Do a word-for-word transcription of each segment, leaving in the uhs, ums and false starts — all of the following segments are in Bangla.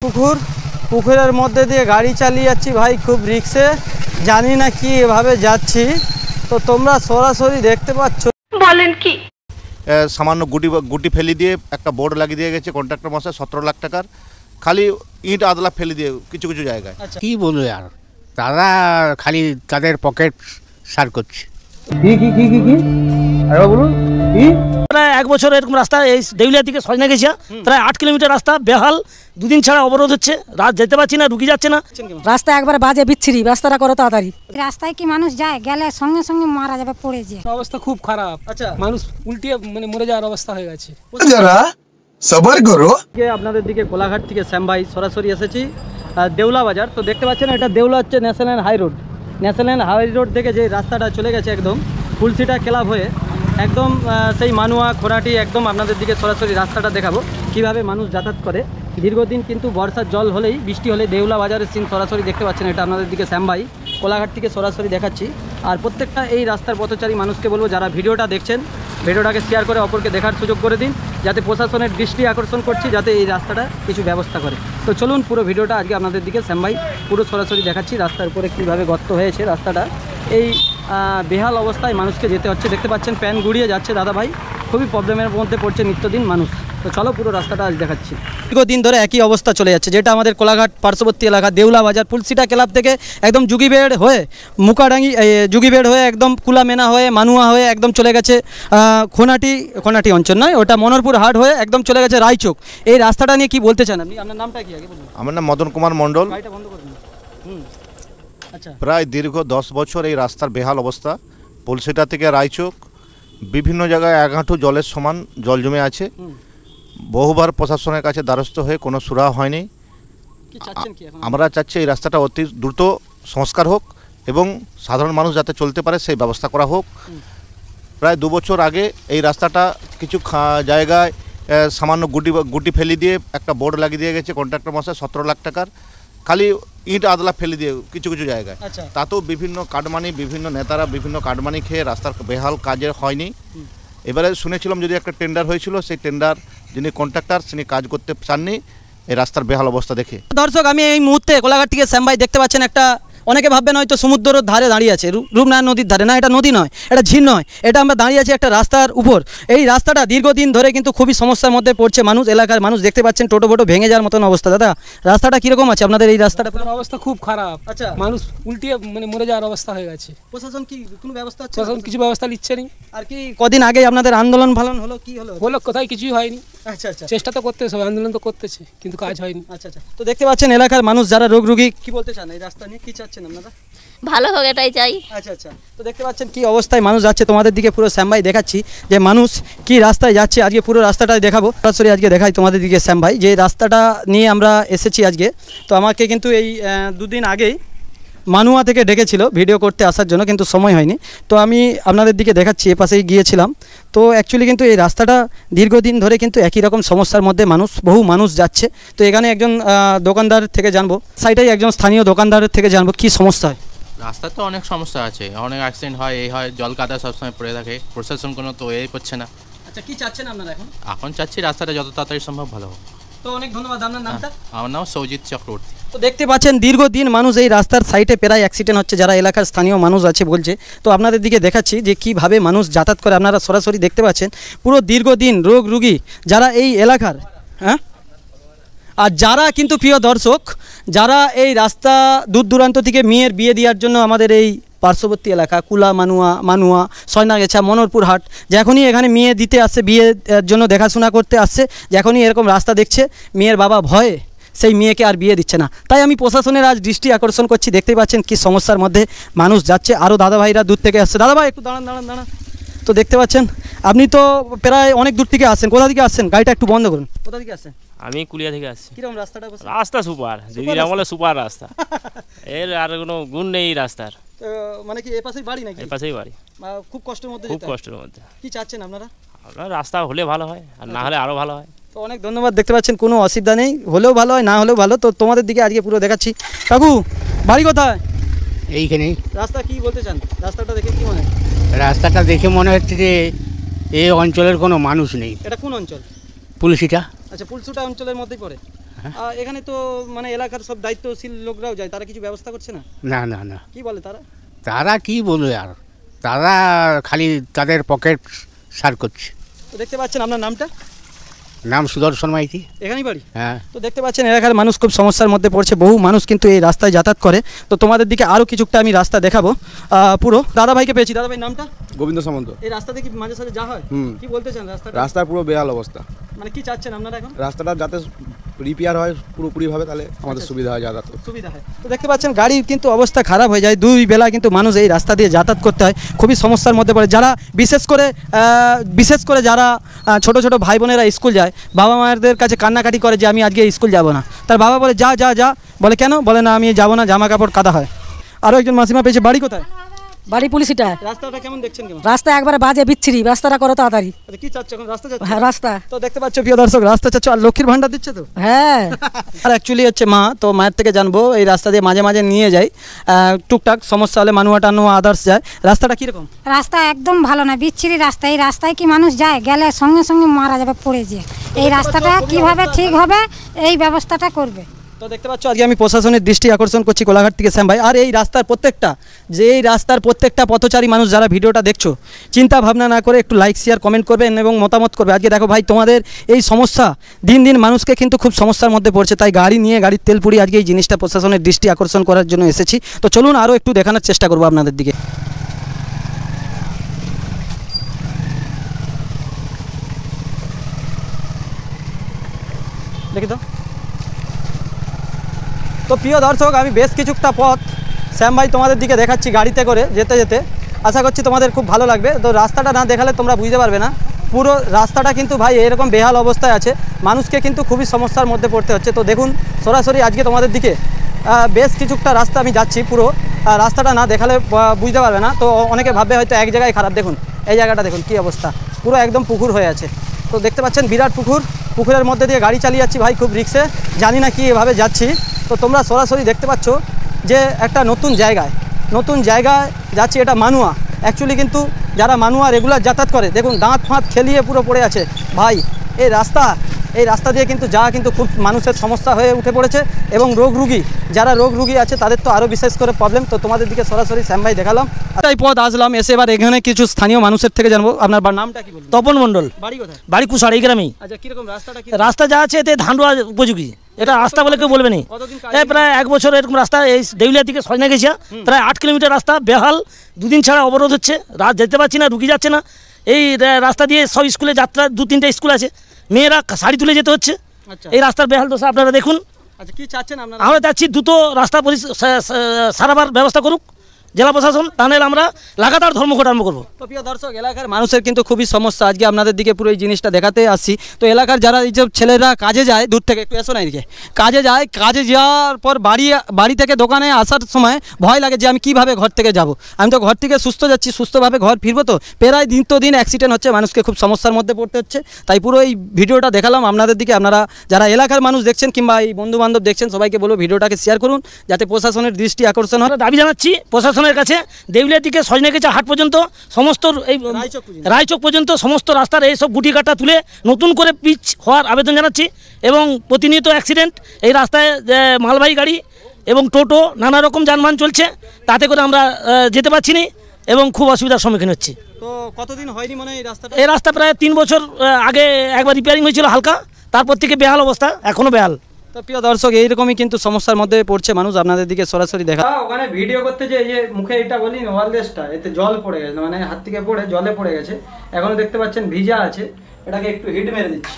পুকুর পুকুরের মধ্যে দিয়ে গাড়ি চালিয়ে যাচ্ছি ভাই, খুব রিক্সে, জানি না কি এভাবে যাচ্ছি। তো তোমরা সরাসরি দেখতে পাচ্ছ। বলেন কি সামান্য গুটি গুটি ফেলি দিয়ে একটা বোর্ড লাগিয়ে দিয়ে গেছে কন্ট্রাক্টর মশাই সতেরো লাখ টাকার, খালি ইট আদলা ফেলে দিয়ে কিছু কিছু জায়গায়। কি বলবো আর, তারা খালি তাদের পকেট সার করছে। কি কি কি কি কি আরে বলুন কি? প্রায় এক বছর এরকম রাস্তা এই দেউলিয়া থেকে সজনা গেছিয়া, প্রায় আট কিলোমিটার রাস্তা বেহাল, দুদিন ছাড়া অবরোধ হচ্ছে, রাত যেতে পারছি না, রুগী যাচ্ছে না। রাস্তা একবার বাজে বিচ্ছিরি, রাস্তাটা করো তাড়াতাড়ি। রাস্তায় কি মানুষ যায়, গেলে সঙ্গে সঙ্গে মারা যাবে, পড়ে যায়। অবস্থা খুব খারাপ। আচ্ছা, মানুষ উল্টিয়ে মানে মরে যাওয়ার অবস্থা হয়ে গেছে। যারা সবার করো। আপনাদের দিকে কোলাঘাট থেকে শ্যাম ভাই সরাসরি এসেছি দেউলা বাজার। তো দেখতে পাচ্ছেন এটা দেউলা হচ্ছে national high road. National high road থেকে যে রাস্তাটা চলে গেছে একদম ফুলসিটা ক্লাব হয়ে একদম সেই মানুয়া খোরাটি, একদম আপনাদের দিকে সরাসরি রাস্তাটা দেখাবো কিভাবে মানুষ যাতায়াত করে। দীর্ঘদিন কিন্তু বর্ষার জল হলেই, বৃষ্টি হলে দেউলা বাজারের সিন সরাসরি দেখতে পাচ্ছেন। এটা আপনাদের দিকে শ্যাম ভাই কোলাঘাট থেকে সরাসরি দেখাচ্ছি। আর প্রত্যেকটা এই রাস্তার পথচারী মানুষকে বলবো, যারা ভিডিওটা দেখছেন ভিডিওটাকে শেয়ার করে অপরকে দেখার সুযোগ করে দিন, যাতে প্রশাসনের দৃষ্টি আকর্ষণ করছি যাতে এই রাস্তাটা কিছু ব্যবস্থা করে। তো চলুন পুরো ভিডিওটা আজকে আপনাদের দিকে শ্যাম ভাই পুরো সরাসরি দেখাচ্ছি রাস্তার উপরে কীভাবে গর্ত হয়েছে রাস্তাটা। এই বেহাল অবস্থায় মানুষকে যেতে হচ্ছে, দেখতে পাচ্ছেন প্যান গুড়িয়ে যাচ্ছে দাদা ভাই, খুবই প্রবলেমের মধ্যে পড়ছে নিত্যদিন মানুষ। তো চলো পুরো রাস্তাটা আজ দেখাচ্ছি। দীর্ঘদিন ধরে একই অবস্থা চলে যাচ্ছে, যেটা আমাদের কোলাঘাট পার্শ্ববর্তী এলাকা দেউলা বাজার ফুলসিটা ক্লাব থেকে একদম যুগিবেড় হয়ে মুকাডাঙ্গি যুগিবেড় হয়ে একদম কুলামেনা হয়ে মানুয়া হয়ে একদম চলে গেছে খোনাটি খোনাটি অঞ্চল নয়, ওটা মনোরপুর হাট হয়ে একদম চলে গেছে রায়চক। এই রাস্তাটা নিয়ে কি বলতে চান আপনি? আপনার নামটা কি আগে বলুন। আমার নাম মদন কুমার মণ্ডল। গাড়িটা বন্ধ করুন। হুম আচ্ছা, প্রায় দীর্ঘ দশ বছর এই রাস্তার বেহাল অবস্থা। ফুলসিটা থেকে রায়চক বিভিন্ন জায়গায় এক হাঁটু জলের সমান জল জমে আছে। বহুবার প্রশাসনের কাছে দ্বারস্থ হয়ে কোনো সুরাহা হয়নি। আমরা চাচ্ছি এই রাস্তাটা অতি দ্রুত সংস্কার হোক এবং সাধারণ মানুষ যাতে চলতে পারে সেই ব্যবস্থা করা হোক। প্রায় দু বছর আগে এই রাস্তাটা কিছু জায়গায় সামান্য গুটি গুটি ফেলি দিয়ে একটা বোর্ড লাগিয়ে দিয়ে গেছে কন্ট্রাক্টর মশাই সতেরো লাখ টাকার, খালি ইট আদলা ফেলে দিয়ে কিছু কিছু জায়গায়। তাতেও বিভিন্ন কাটমানি, বিভিন্ন নেতারা বিভিন্ন কাটমানি খেয়ে রাস্তার বেহাল কাজের হয়নি। এবারে শুনেছিলাম যদি একটা টেন্ডার হয়েছিল, সেই টেন্ডার যিনি কন্ট্রাক্টর তিনি কাজ করতে চাননি এই রাস্তার বেহাল অবস্থা দেখে। দর্শক, আমি এই মুহূর্তে কোলাঘাট থেকে শ্যাম ভাই দেখতে পাচ্ছেন একটা, অনেকে ভাববেন হয়তো সমুদ্রের ধারে দাঁড়িয়ে আছে, রূপনারায়ণ নদীর ধারে, না এটা নদী নয়, এটা ঝিল নয়, এটা আমরা দাঁড়িয়ে আছি একটা রাস্তার উপর। এই রাস্তাটা দীর্ঘদিন ধরে কিন্তু খুবই সমস্যার মধ্যে পড়ছে মানুষ, এলাকার মানুষ দেখতে পাচ্ছেন টোটো ফোটো ভেঙে যাওয়ার মতন অবস্থা। দাদা রাস্তাটা কীরকম আছে আপনাদের এই রাস্তাটা? অবস্থা খুব খারাপ। আচ্ছা, মানুষ উল্টিয়ে মানে মরে যাওয়ার অবস্থা হয়ে গেছে। প্রশাসন কি কোনো ব্যবস্থা? প্রশাসন কিছু ব্যবস্থা নিচ্ছে না। আর কি কদিন আগে আপনাদের আন্দোলন ফালন হলো, কি হলো? হলো কোথায়, কিছুই হয়নি। আচ্ছা আচ্ছা, চেষ্টা তো করতেছে, সবাই আন্দোলন তো করতেছে, কিন্তু কাজ হয়নি। আচ্ছা আচ্ছা, তো দেখতে পাচ্ছেন এলাকার মানুষ যারা রোগ রোগী, কি বলতে চান এই রাস্তা নিয়ে, কি চাচ্ছেন আপনারা? ভালো হোক এটাই চাই। আচ্ছা আচ্ছা, তো দেখতে পাচ্ছেন কি অবস্থায় মানুষ যাচ্ছে, তোমাদের দিকে পুরো শ্যাম ভাই দেখাচ্ছি যে মানুষ কি রাস্তায় যাচ্ছে। আজকে পুরো রাস্তাটাই দেখাবো সরাসরি, আজকে দেখাই তোমাদের দিকে শ্যাম ভাই যে রাস্তাটা নিয়ে আমরা এসেছি আজকে। তো আমাকে কিন্তু এই দুদিন আগেই মানুয়া থেকে ডেকেছিল ভিডিও করতে আসার জন্য, কিন্তু সময় হয়নি। তো আমি আপনাদের দিকে দেখাচ্ছি, এ পাশেই গিয়েছিলাম। তো অ্যাকচুয়ালি কিন্তু এই রাস্তাটা দীর্ঘদিন ধরে কিন্তু একই রকম সমস্যার মধ্যে মানুষ, বহু মানুষ যাচ্ছে। তো এখানে একজন দোকানদার থেকে জানবো, সাইডেই একজন স্থানীয় দোকানদারের থেকে জানবো কি সমস্যা হয়। রাস্তা তো অনেক সমস্যা আছে, অনেক অ্যাক্সিডেন্ট হয়, এই হয়, জল কাদা সবসময় পড়ে থাকে, প্রশাসন কোনো তো এই করছে না। আচ্ছা, কি চাচ্ছেন আপনারা এখন? এখন চাচ্ছি রাস্তাটা যত তাড়াতাড়ি সম্ভব ভালো হোক। তো অনেক ধন্যবাদ। আপনার নামটা? আমার নাম সৌজিত চক্রবর্তী। তো দেখতে পাচ্ছেন দীর্ঘদিন মানুষ এই রাস্তার সাইডে প্রায় অ্যাক্সিডেন্ট হচ্ছে, যারা এলাকার স্থানীয় মানুষ আছে বলছে। তো আপনাদের দিকে দেখাচ্ছি যে কিভাবে মানুষ যাতায়াত করে, আপনারা সরাসরি দেখতে পাচ্ছেন পুরো দীর্ঘদিন রোগ রুগী যারা এই এলাকার। হ্যাঁ, আর যারা কিন্তু প্রিয় দর্শক, যারা এই রাস্তা দূর দূরান্ত থেকে মেয়ের বিয়ে দেওয়ার জন্য আমাদের এই পার্শ্ববর্তী এলাকা কুলা মানুয়া মানুয়া সয়নাগেছা মনোরপুর হাট, যখনই এখানে মেয়ে দিতে আসছে, বিয়ের জন্য দেখাশোনা করতে আসছে, যখনই এরকম রাস্তা দেখছে মেয়ের বাবা ভয়ে সেই মেয়েকে আর বিয়ে দিচ্ছে না। তাই আমি প্রশাসনের আজ দৃষ্টি আকর্ষণ করছি, দেখতেই পাচ্ছেন কি সমস্যার মধ্যে মানুষ যাচ্ছে। আরও দাদা ভাইরা দূর থেকে আসছে। দাদা ভাই একটু দাঁড়ান দাঁড়ান দাঁড়ান তো দেখতে পাচ্ছেন আপনি তো প্রায় অনেক দূর থেকে আসছেন, কোথা থেকে আসছেন? গাড়িটা একটু বন্ধ করুন। কোথা থেকে আসছেন? আমি কুলিয়া থেকে আসছি। কিরকম রাস্তাটা? রাস্তা সুপার, দিদির আমলে সুপার রাস্তা, এর আর কোনো গুণ নেই রাস্তার। মানে কি এপাশেই বাড়ি নাকি? এপাশেই বাড়ি। খুব কষ্টের মধ্যে? খুব কষ্টের মধ্যে। কি চাচ্ছেন আপনারা? আপনার রাস্তা হলে ভালো হয়, আর না হলে আরও ভালো হয়। তো অনেক ধন্যবাদ। দেখতে পাচ্ছেন কোনো অসুবিধা নেই, হলেও ভালো হয় না হলেও ভালো। তো তোমাদের দিকে আজকে পুরো দেখাচ্ছি। কাকু বাড়ি কোথায়? এইখানেই। রাস্তা কি বলতে চান? রাস্তাটা দেখে কি মনে হয়? রাস্তাটা দেখে মনে হচ্ছে যে এই অঞ্চলের কোনো মানুষ নেই। এটা কোন অঞ্চল? পুলসিটা। আচ্ছা, পুলসিটা অঞ্চলের মধ্যেই পড়ে। আহ, এখানে তো মানে এলাকার সব দায়িত্বশীল লোকরাও যায়, তারা কিছু ব্যবস্থা করছে না? না না না, কি বলে তারা? তারা কি বলবে আর, তারা খালি তাদের পকেট সার করছে। তো দেখতে পাচ্ছেন, আপনার নামটা? নাম সুদর্শন মাইতি। এখানেই বাড়ি? হ্যাঁ। তো দেখতে পাচ্ছেন এলাকার মানুষ খুব সমস্যার মধ্যে পড়ছে, বহু মানুষ কিন্তু এই রাস্তায় যাতায়াত করে। তো তোমাদের দিকে আরও কিছুটা আমি রাস্তা দেখাবো। আহ, পুরো দাদা ভাইকে পেয়েছি। দাদা ভাই নামটা? গোবিন্দ সামন্ত। এই রাস্তাতে কি মাঝে সাঝে যা হয়? হুম। কি বলতে চান রাস্তাটা? রাস্তার পুরো বেহাল অবস্থা। মানে কি চাচ্ছেন আপনারা এখন? রাস্তাটা যাতে রিপেয়ার হয় পুরোপুরিভাবে, তাহলে আমাদের সুবিধা হয়, যাতায়াত সুবিধা হয়। তো দেখতে পাচ্ছেন গাড়ির কিন্তু অবস্থা খারাপ হয়ে যায়, দুই বেলা কিন্তু মানুষ এই রাস্তা দিয়ে যাতায়াত করতে হয়, খুবই সমস্যার মধ্যে পড়ে। যারা বিশেষ করে বিশেষ করে যারা ছোট ছোট ভাই বোনেরা স্কুল যায়, বাবা মায়েদের কাছে কান্নাকাটি করে যে আমি আজকে স্কুল যাব না, তার বাবা বলে যা যা যা, বলে কেন, বলে না আমি যাব না, জামা কাপড় কাদা হয়। আরও একজন মাসিমা পেয়েছে। বাড়ি কোথায়? বাড়ি পুলিশিটা। রাস্তাটা কেমন দেখছেন? কেমন রাস্তা একবারে বাজে বিচ্ছিরি, রাস্তাটা করো তাড়াতাড়ি। আচ্ছা, কি চাচ্ছ এখন? রাস্তা চাচ্ছ? হ্যাঁ, রাস্তা। তো দেখতে পাচ্ছ প্রিয় দর্শক, রাস্তা চাচ্ছ। আর লক্ষ্মীর ভান্ডার দিচ্ছে তো? হ্যাঁ। আর অ্যাকচুয়ালি হচ্ছে মা, তো মায়ের থেকে জানবো এই রাস্তা দিয়ে মাঝে মাঝে নিয়ে যাই, টুকটাক সমস্যা হলে মানুয়া টানুয়া আদার্স যায়। রাস্তাটা কীরকম? রাস্তা একদম ভালো না, বিচ্ছিরি রাস্তা। এই রাস্তায় কি মানুষ যায়? গেলে সঙ্গে সঙ্গে মারা যাবে, পড়ে যে। এই রাস্তাটা কিভাবে ঠিক হবে, এই ব্যবস্থাটা করবে। তো দেখতে পাচ্ছ আজকে আমি প্রশাসনের দৃষ্টি আকর্ষণ করছি কোলাঘাট থেকে শ্যাম ভাই। আর এই রাস্তার প্রত্যেকটা যে এই রাস্তার প্রত্যেকটা পথচারী মানুষ যারা ভিডিওটা দেখছো, চিন্তা ভাবনা না করে একটু লাইক শেয়ার কমেন্ট করবেন এবং মতামত করবে। আজকে দেখো ভাই, তোমাদের এই সমস্যা দিন দিন মানুষকে কিন্তু খুব সমস্যার মধ্যে পড়ছে, তাই গাড়ি নিয়ে গাড়ির তেল পুড়িয়ে আজকে এই জিনিসটা প্রশাসনের দৃষ্টি আকর্ষণ করার জন্য এসেছি। তো চলুন আরও একটু দেখানোর চেষ্টা করবো আপনাদের দিকে। দেখি তো। তো প্রিয় দর্শক, আমি বেশ কিছুটা পথ শ্যাম ভাই তোমাদের দিকে দেখাচ্ছি গাড়িতে করে যেতে যেতে। আশা করছি তোমাদের খুব ভালো লাগবে। তো রাস্তাটা না দেখালে তোমরা বুঝতে পারবে না। পুরো রাস্তাটা কিন্তু ভাই এরকম বেহাল অবস্থায় আছে, মানুষকে কিন্তু খুবই সমস্যার মধ্যে পড়তে হচ্ছে। তো দেখুন সরাসরি আজকে তোমাদের দিকে বেশ কিছুটা রাস্তা আমি যাচ্ছি, পুরো রাস্তাটা না দেখালে বুঝতে পারবে না। তো অনেকে ভাববে হয়তো এক জায়গায় খারাপ। দেখুন এই জায়গাটা দেখুন কী অবস্থা, পুরো একদম পুকুর হয়ে আছে। তো দেখতে পাচ্ছেন বিরাট পুকুর, পুকুরের মধ্যে দিয়ে গাড়ি চালিয়ে যাচ্ছি ভাই, খুব রিক্সে, জানি না কি এভাবে যাচ্ছি। তো তোমরা সরাসরি দেখতে পাচ্ছ যে একটা নতুন জায়গায় নতুন জায়গায় যাচ্ছি, এটা মানুয়া। অ্যাকচুয়ালি কিন্তু যারা মানুয়া রেগুলার যাতায়াত করে, দেখুন দাঁত ফাঁত খেলিয়ে পুরো পড়ে আছে ভাই। এই রাস্তা এই রাস্তা দিয়ে কিন্তু যা কিন্তু খুব মানুষের সমস্যা হয়ে উঠে পড়েছে, এবং রোগ রুগী যারা রোগ রুগী আছে তাদের তো আরও বিশেষ করে প্রবলেম। তো তোমাদের দিকে সরাসরি শ্যাম ভাই দেখালাম, তাই পথ আসলাম। এসে এবার এখানে কিছু স্থানীয় মানুষের থেকে জানবো। আপনার নামটা কি বলুন? তপন মণ্ডল। বাড়ি কোথায়? বাড়ি কুসার, এই গ্রামেই। আচ্ছা, কীরকম রাস্তাটা? কি রাস্তা যা আছে এতে ধানডোয়া উপযোগী, এটা রাস্তা বলে কেউ বলবে না। এই প্রায় এক বছর এরকম রাস্তা, এই দেউলিয়া থেকে সজনা গেছিয়া প্রায় আট কিলোমিটার রাস্তা বেহাল, দুদিন ছাড়া অবরোধ হচ্ছে, রাত যেতে পারছি না, রুগী যাচ্ছে না। এই রাস্তা দিয়ে সব স্কুলে যাত্রা, দু তিনটা স্কুল আছে, মেয়েরা শাড়ি তুলে যেতে হচ্ছে। এই রাস্তার বেহাল দশা আপনারা দেখুন। আচ্ছা, কি চাচ্ছেন আপনারা? আমরা চাচ্ছি দ্রুত রাস্তা সারাবার ব্যবস্থা করুক জেলা প্রশাসন, তাহলে আমরা লাগাতার ধর্মঘট আরম্ভ করবো। তো প্রিয় দর্শক, এলাকার মানুষের কিন্তু খুবই সমস্যা। আজকে আপনাদের দিকে পুরো এই জিনিসটা দেখাতে আসছি। তো এলাকার যারা এই যে ছেলেরা কাজে যায় দূর থেকে, একটু এসো না এদিকে, কাজে যায়, কাজে যাওয়ার পর বাড়ি বাড়ি থেকে দোকানে আসার সময় ভয় লাগে যে আমি কিভাবে ঘর থেকে যাব। আমি তো ঘর থেকে সুস্থ যাচ্ছি, সুস্থভাবে ঘর ফিরবো। তো প্রায় দিন তো দিন অ্যাক্সিডেন্ট হচ্ছে, মানুষকে খুব সমস্যার মধ্যে পড়তে হচ্ছে। তাই পুরো এই ভিডিওটা দেখালাম আপনাদের দিকে। আপনারা যারা এলাকার মানুষ দেখছেন কিংবা এই বন্ধুবান্ধব দেখছেন, সবাইকে বলবো ভিডিওটাকে শেয়ার করুন, যাতে প্রশাসনের দৃষ্টি আকর্ষণ হয়। দাবি জানাচ্ছি প্রশাসনের কাছে, দেউলিয়া থেকে সজনা গেছা হাট পর্যন্ত সমস্ত এই রায়চক পর্যন্ত সমস্ত রাস্তার এইসব গুটি কাটা তুলে নতুন করে পিচ হওয়ার আবেদন জানাচ্ছি। এবং প্রতিনিয়ত অ্যাক্সিডেন্ট, এই রাস্তায় মালবাহী গাড়ি এবং টোটো নানা রকম যানবাহন চলছে, তাতে করে আমরা যেতে পারছি না এবং খুব অসুবিধার সম্মুখীন হচ্ছি। তো কতদিন হয়নি মনে হয় এই রাস্তাটা? এই রাস্তা প্রায় তিন বছর আগে একবার রিপেয়ারিং হয়েছিল হালকা, তারপর থেকে বেহাল অবস্থা, এখনও বেহাল। তো প্রিয় দর্শক, এইরকমই কিন্তু সমস্যার মধ্যে পড়ছে মানুষ। আপনাদের দিকে সরাসরি দেখা, ওখানে ভিডিও করতে যে এই যে মুখে এটা বলি ওয়ারলেসটা, এতে জল পড়ে গেছে, মানে হাত থেকে পড়ে জলে পড়ে গেছে, এখনো দেখতে পাচ্ছেন ভিজা আছে। এটাকে একটু হিট মেরে দিচ্ছি।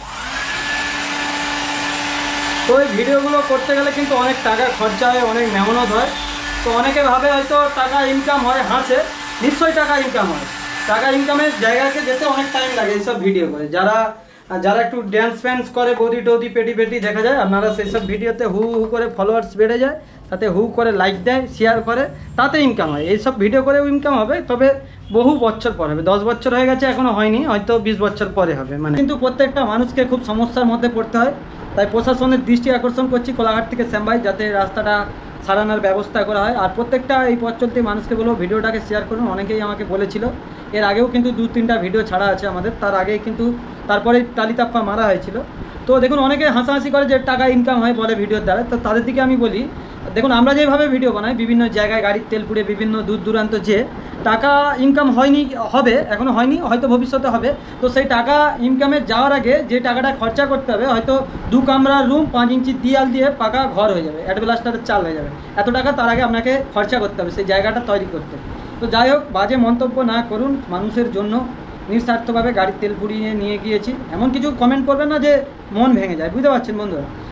তো এই ভিডিওগুলো করতে গেলে কিন্তু অনেক টাকা খরচা হয়, অনেক মেহনত হয়। তো অনেকে ভাবে হয়তো টাকা ইনকাম হয়, হাসে, নিশ্চয়ই টাকা ইনকাম হয়। টাকা ইনকামের জায়গাকে যেতে অনেক টাইম লাগে এইসব ভিডিও করে। যারা যারা একটু ড্যান্স ফ্যান্স করে, বৌদি টৌদি পেটি পেটি দেখা যায়, আপনারা সেই সব ভিডিওতে হু হু করে ফলোয়ার্স বেড়ে যায়, তাতে হু করে লাইক দেয়, শেয়ার করে, তাতে ইনকাম হয়। এইসব ভিডিও করেও ইনকাম হবে, তবে বহু বছর পর হবে। দশ বছর হয়ে গেছে, এখনও হয়নি, হয়তো বিশ বছর পরে হবে। মানে কিন্তু প্রত্যেকটা মানুষকে খুব সমস্যার মধ্যে পড়তে হয়। তাই প্রশাসনের দৃষ্টি আকর্ষণ করছি কোলাঘাট থেকে শ্যাম ভাই, যাতে রাস্তাটা সারানোর ব্যবস্থা করা হয়। আর প্রত্যেকটা এই পথ চলতে মানুষকে বলবো ভিডিওটাকে শেয়ার করুন। অনেকেই আমাকে বলেছিল, এর আগেও কিন্তু দু তিনটা ভিডিও ছাড়া আছে আমাদের, তার আগেই কিন্তু তারপরেই টালিতাপ্পা মারা হয়েছিল। তো তো দেখুন অনেকে হাসাহাসি করে যে টাকা ইনকাম হয় বলে ভিডিওর দ্বারা, তো তাদের দিকে আমি বলি দেখুন আমরা যেভাবে ভিডিও বানাই বিভিন্ন জায়গায় গাড়ির তেল পুড়ে বিভিন্ন দূর দূরান্ত যে টাকা ইনকাম হয়নি, হবে এখনও হয়নি, হয়তো ভবিষ্যতে হবে। তো সেই টাকা ইনকামে যাওয়ার আগে যে টাকাটা খরচা করতে হবে, হয়তো দু কামরার রুম পাঁচ ইঞ্চি দিয়াল দিয়ে পাকা ঘর হয়ে যাবে, অ্যাডবেলাস্টারের চাল হয়ে যাবে, এত টাকা তার আগে আপনাকে খরচা করতে হবে সেই জায়গাটা তৈরি করতে। তো যাই হোক, বাজে মন্তব্য না করুন, মানুষের জন্য নিঃস্বার্থভাবে গাড়ির তেল পুড়িয়ে নিয়ে গিয়েছি এমন কিছু কমেন্ট করবেন না যে মন ভেঙে যায়, বুঝতে পারছেন বন্ধুরা।